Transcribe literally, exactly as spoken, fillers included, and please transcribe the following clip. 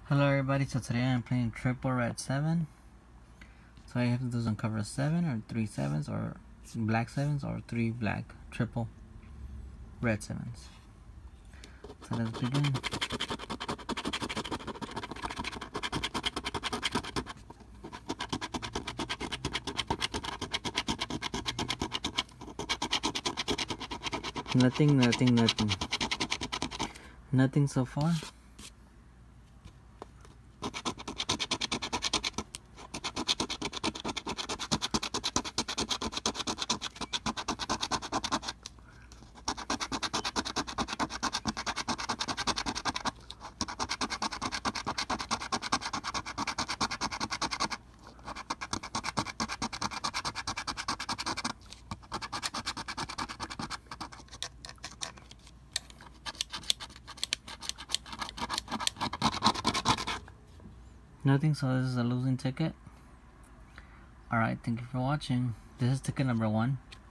Hello everybody, so today I'm playing triple red seven. So all you have to do is uncover a seven or three sevens or black sevens or three black triple red sevens. So let's begin. Nothing, nothing, nothing. Nothing so far. Nothing, so this is a losing ticket. Alright, thank you for watching. This is ticket number one.